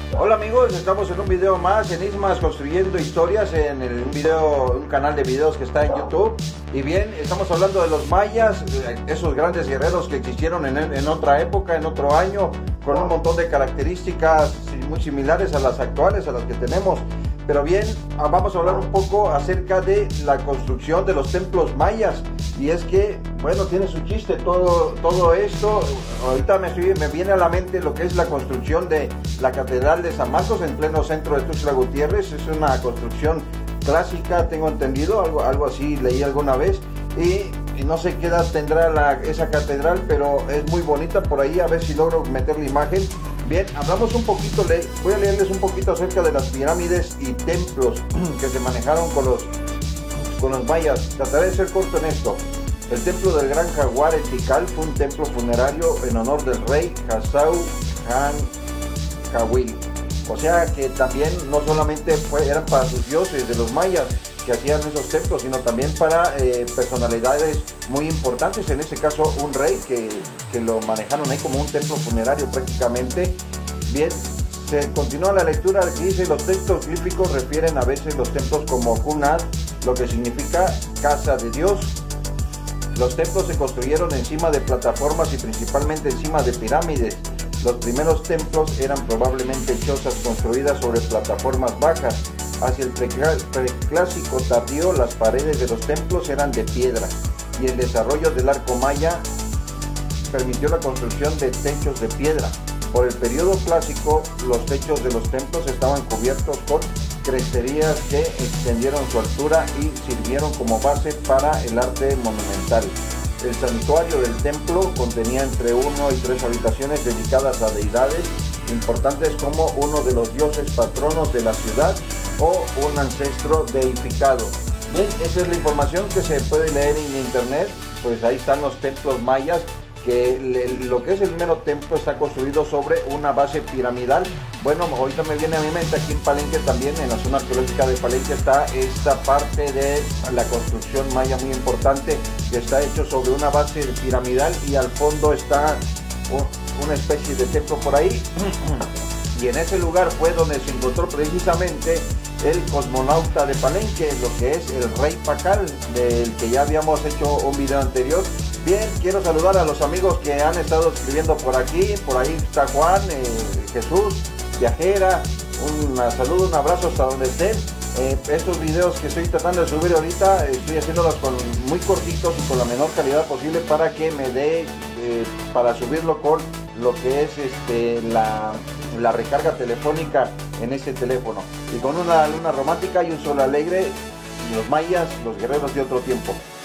Hola amigos, estamos en un video más en Ismas Construyendo Historias, en un canal de videos que está en YouTube. Y bien, estamos hablando de los mayas, esos grandes guerreros que existieron en otra época, en otro año, con un montón de características muy similares a las actuales, a las que tenemos. Pero bien, vamos a hablar un poco acerca de la construcción de los templos mayas. Y es que, bueno, tiene su chiste todo esto. Ahorita me viene a la mente lo que es la construcción de la Catedral de San Marcos en pleno centro de Tuxtla Gutiérrez. Es una construcción clásica, tengo entendido, algo así leí alguna vez. Y no sé qué edad tendrá esa catedral, pero es muy bonita. Por ahí a ver si logro meter la imagen. Bien, hablamos un poquito, voy a leerles un poquito acerca de las pirámides y templos que se manejaron con los mayas. Trataré de ser corto en esto. El templo del Gran Jaguar en Tikal fue un templo funerario en honor del rey Hasau Han Kawil. O sea que también no solamente eran para sus dioses de los mayas que hacían esos templos, sino también para personalidades muy importantes, en este caso un rey que lo manejaron ahí como un templo funerario prácticamente. Bien, se continúa la lectura que dice: los textos glíficos refieren a veces los templos como Hunat, lo que significa casa de Dios. Los templos se construyeron encima de plataformas y principalmente encima de pirámides. Los primeros templos eran probablemente chozas construidas sobre plataformas bajas. Hacia el preclásico tardío, las paredes de los templos eran de piedra, y el desarrollo del arco maya permitió la construcción de techos de piedra. Por el periodo clásico, los techos de los templos estaban cubiertos con cresterías que extendieron su altura y sirvieron como base para el arte monumental. El santuario del templo contenía entre 1 y 3 habitaciones dedicadas a deidades importantes como uno de los dioses patronos de la ciudad o un ancestro deificado. Bien, esa es la información que se puede leer en internet. Pues ahí están los templos mayas, que lo que es el mero templo está construido sobre una base piramidal. Bueno, ahorita me viene a mi mente, aquí en Palenque también, en la zona arqueológica de Palenque, está esta parte de la construcción maya muy importante, que está hecho sobre una base piramidal, y al fondo está una especie de templo por ahí. Y en ese lugar fue donde se encontró precisamente el cosmonauta de Palenque, lo que es el rey Pacal, del que ya habíamos hecho un video anterior. Bien, quiero saludar a los amigos que han estado escribiendo por aquí. Por ahí está Juan, Jesús, Viajera. Un saludo, un abrazo hasta donde estén. Estos videos que estoy tratando de subir ahorita, estoy haciéndolos muy cortitos y con la menor calidad posible para que me dé, para subirlo con lo que es la recarga telefónica en este teléfono. Y con una luna romántica y un sol alegre, los mayas, los guerreros de otro tiempo.